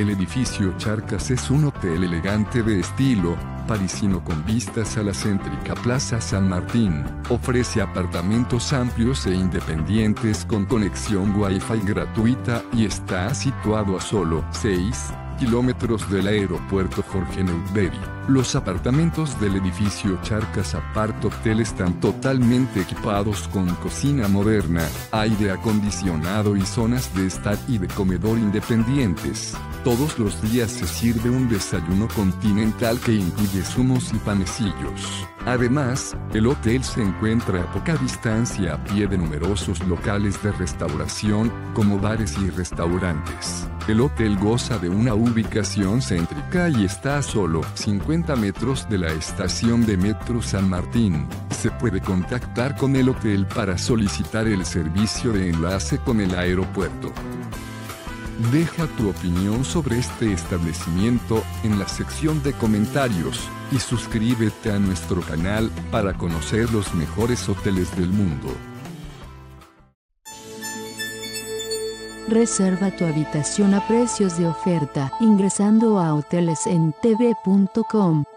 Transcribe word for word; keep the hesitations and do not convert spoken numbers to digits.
El edificio Charcas es un hotel elegante de estilo parisino con vistas a la céntrica Plaza San Martín. Ofrece apartamentos amplios e independientes con conexión Wi-Fi gratuita y está situado a solo seis kilómetros del aeropuerto Jorge Newbery. Los apartamentos del edificio Charcas Apart Hotel están totalmente equipados con cocina moderna, aire acondicionado y zonas de estar y de comedor independientes. Todos los días se sirve un desayuno continental que incluye zumos y panecillos. Además, el hotel se encuentra a poca distancia a pie de numerosos locales de restauración, como bares y restaurantes. El hotel goza de una ubicación céntrica y está a solo cincuenta metros de la estación de Metro San Martín. Se puede contactar con el hotel para solicitar el servicio de enlace con el aeropuerto. Deja tu opinión sobre este establecimiento en la sección de comentarios y suscríbete a nuestro canal para conocer los mejores hoteles del mundo. Reserva tu habitación a precios de oferta ingresando a hoteles en t v punto com.